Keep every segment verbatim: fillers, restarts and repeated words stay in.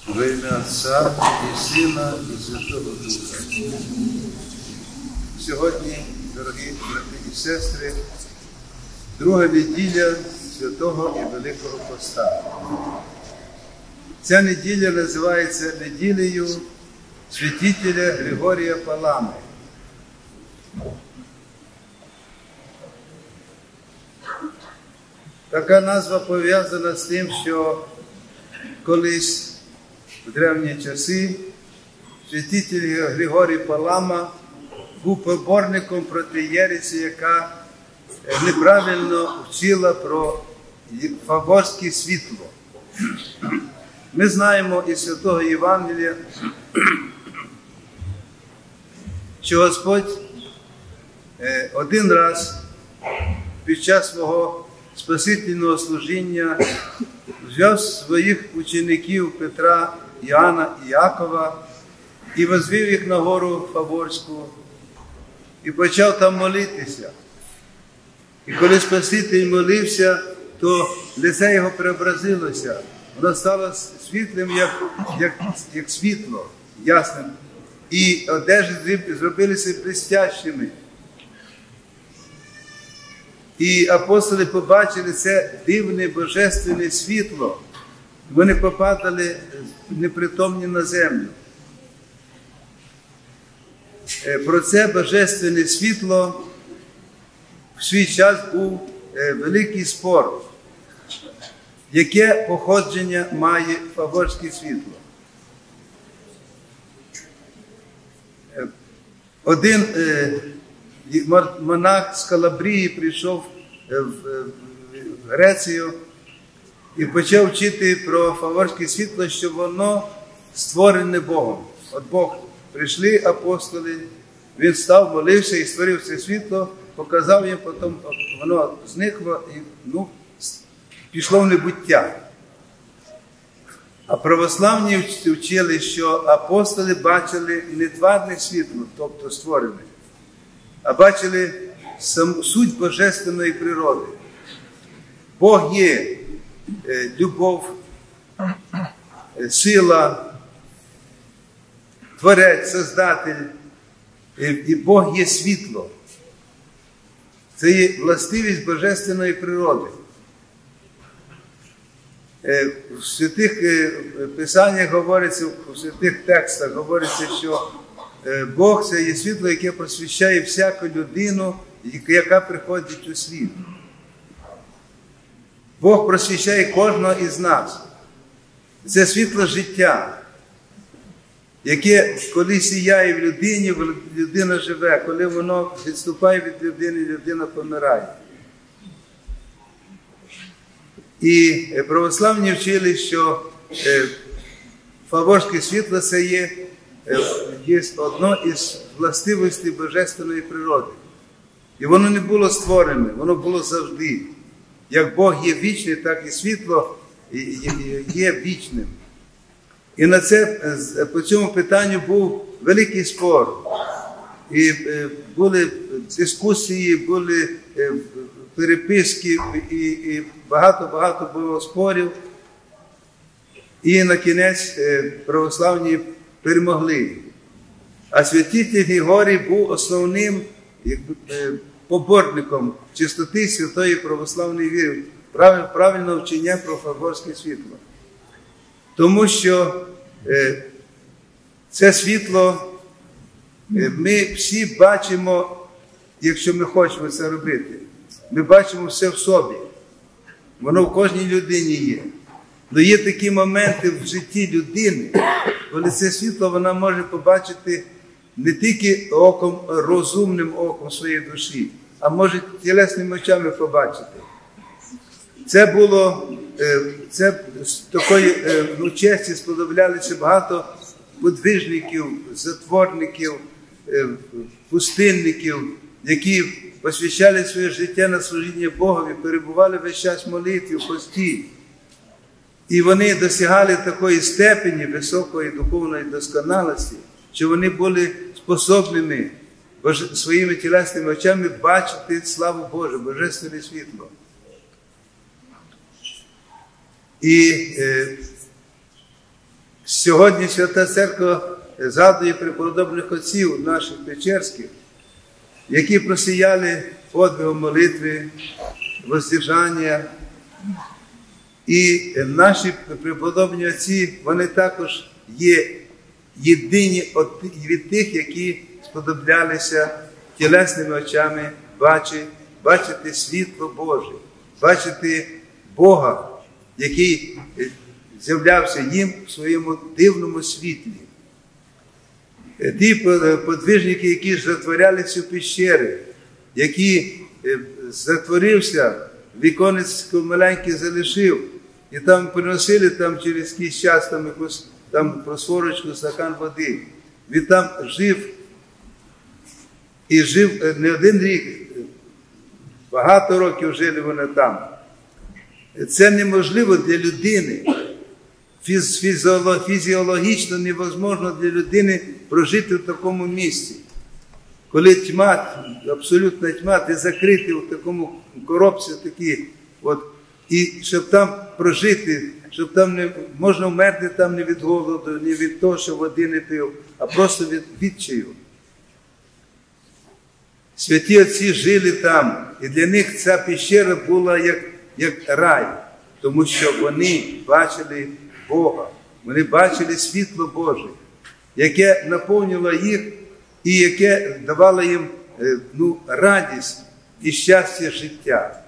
Во ім'я Отця і Сина, і Святого Духа. Сьогодні, дорогі брати і сестри, друга неділя Святого і Великого Поста. Ця неділя називається неділею святителя Григорія Палами. Така назва пов'язана з тим, що колись в древні часи святитель Григорій Палама був поборником проти єресі, яка неправильно вчила про фаворське світло. Ми знаємо із Святого Євангелія, що Господь один раз під час свого спасительного служіння взяв своїх учеників Петра, Іоанна і Якова і возвів їх на гору Фаворську і почав там молитися. І коли Спаситель молився, то лице його преобразилося. Воно стало світлим, як, як, як світло, ясним. І одежі зробилися блистящими. І апостоли побачили це дивне божественне світло. Вони попадали непритомні на землю. Про це божественне світло в свій час був великий спор. Яке походження має фаворське світло? Один монах з Калабрії прийшов в Грецію і почав вчити про фаворське світло, що воно створене Богом. От Бог, прийшли апостоли, він став, молився і створив це світло, показав їм, потім воно зникло і ну, пішло в небуття. А православні вчили, що апостоли бачили не тварне світло, тобто створене, а бачили саму суть божественної природи. Бог є е, любов, е, сила, Творець, Создатель, е, і Бог є світло. Це є властивість божественної природи. Е, в святих е, писаннях говориться, в святих текстах говориться, що Бог – це є світло, яке просвіщає всяку людину, яка приходить у світ. Бог просвіщає кожного із нас. Це світло життя, яке коли сіяє в людині, людина живе, коли воно відступає від людини, людина помирає. І православні вчили, що фаворське світло – це є є одно із властивостей божественної природи. І воно не було створене, воно було завжди. Як Бог є вічний, так і світло є вічним. І на це, по цьому питанню був великий спор. І були дискусії, були переписки, і багато-багато було спорів. І на кінець православні перемогли. А святитель Григорій був основним поборником чистоти святої православної віри, правильного вчення про фаворське світло. Тому що е, це світло е, ми всі бачимо, якщо ми хочемо це робити, ми бачимо все в собі. Воно в кожній людині є. Але є такі моменти в житті людини, коли це світло вона може побачити не тільки оком, розумним оком своєї душі, а може тілесними очами побачити. Це було, це з такої ну, честі сподоблялися багато подвижників, затворників, пустинників, які посвящали своє життя на служіння Богові, перебували весь час в молитві, в пості. І вони досягали такої степені високої духовної досконалості, що вони були способними своїми тілесними очами бачити славу Божу, божественне світло. І е, Сьогодні Свята Церква згадує преподобних отців наших печерських, які просіяли подвигом молитви, воздержання. І наші преподобні отці, вони також є єдині від тих, які сподоблялися тілесними очами бачити, бачити світло Боже, бачити Бога, який з'являвся їм в своєму дивному світлі. Ті подвижники, які затворялися в пещери, які затворився, віконець маленький залишив, і там приносили там, через якийсь час там, якусь там просворочку, стакан води. Він там жив, і жив не один рік, багато років жили вони там. Це неможливо для людини. Фізіологічно невозможно для людини прожити в такому місці. Коли тьма, абсолютна тьма, ти закритий в такому коробці такій, от, і щоб там прожити, щоб там не можна вмерти там не від голоду, не від того, що води не пив, а просто від відчаю. Святі отці жили там, і для них ця пещера була як, як рай, тому що вони бачили Бога, вони бачили світло Боже, яке наповнило їх і яке давало їм ну, радість і щастя життя.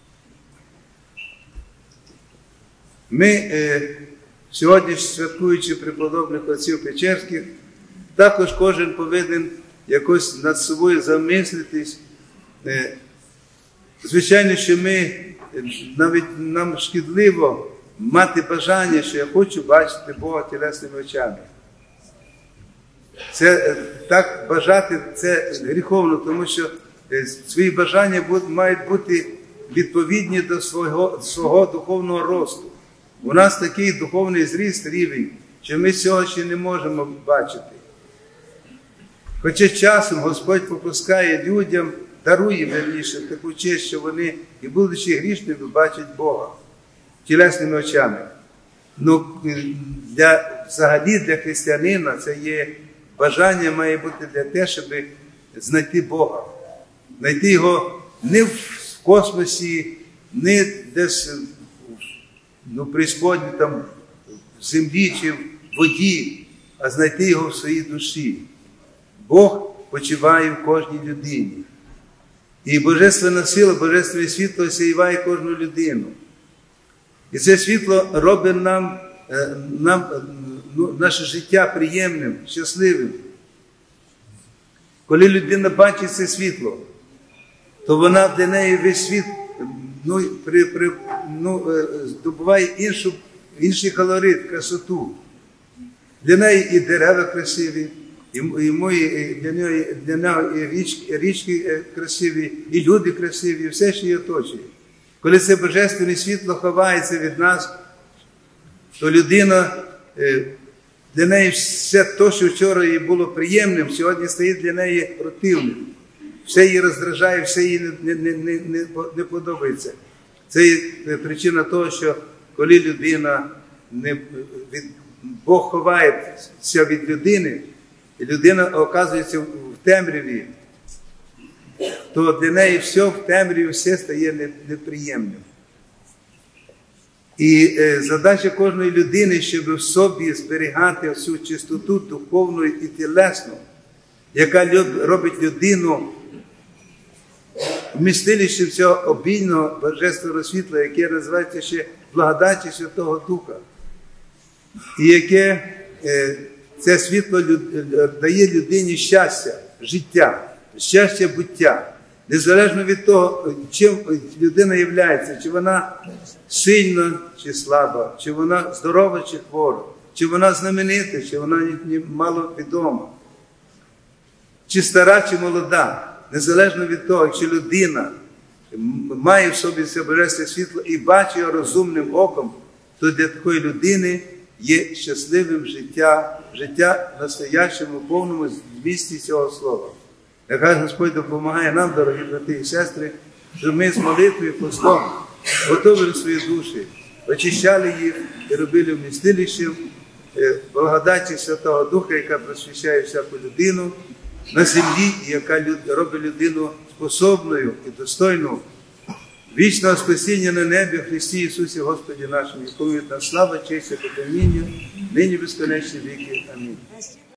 Ми е, сьогодні, святкуючи преподобних отців Печерських, також кожен повинен якось над собою замислитись. Е, звичайно, що ми, навіть нам шкідливо мати бажання, що я хочу бачити Бога тілесними очами. Це так бажати, це гріховно, тому що свої бажання мають бути відповідні до свого, свого духовного росту. У нас такий духовний зріст рівень, що ми цього ще не можемо бачити. Хоча часом Господь попускає людям, дарує верніше таку честь, що вони, і будучи грішними, бачать Бога тілесними очами. Ну, для, взагалі для християнина це є бажання має бути для те, щоб знайти Бога. Знайти Його не в космосі, не десь ну, преісподні, там, в землі чи в воді, а знайти Його в своїй душі. Бог почиває в кожній людині. І Божественна сила, Божественне світло осяєває кожну людину. І це світло робить нам, нам ну, наше життя приємним, щасливим. Коли людина бачить це світло, то вона для неї весь світ ну, при, при, ну, здобуває іншу, інший колорит, красоту. Для неї і дерева красиві, і, і, мої, для, нього, для нього і річки, річки красиві, і люди красиві, і все, що її оточує. Коли це божественне світло ховається від нас, то людина, для неї все те, що вчора їй було приємним, сьогодні стає для неї противним. Все її роздражає, все їй не, не, не, не, не подобається. Це є причина того, що коли людина, не, від, Бог ховається від людини, і людина оказується в темряві, то для неї все в темряві, все стає неприємним. І е, задача кожної людини, щоб в собі зберігати всю чистоту духовну і тілесну, яка люб, робить людину вмістилищем цього обільного божественного світла, яке називається ще благодаті Святого Духа. І яке е, це світло люд, дає людині щастя, життя, щастя буття. Незалежно від того, чим людина є, чи вона сильна, чи слаба, чи вона здорова, чи хвора, чи вона знаменита, чи вона маловідома, чи стара, чи молода. Незалежно від того, якщо людина має в собі це божественне світло і бачить його розумним оком, то для такої людини є щасливим життя, життя настоящому, повному змісті цього слова. Нехай Господь допомагає нам, дорогі брати і сестри, щоб ми з молитвою, постом готовили свої душі, очищали їх і робили вмістилищем благодаті Святого Духа, яка просвіщає всяку людину на землі, і яка робить людину способною і достойною вічного спасіння на небі в Христі Ісусі Господі нашому, якому від нас слава, честь і поклоніння, нині безконечні віки. Амінь.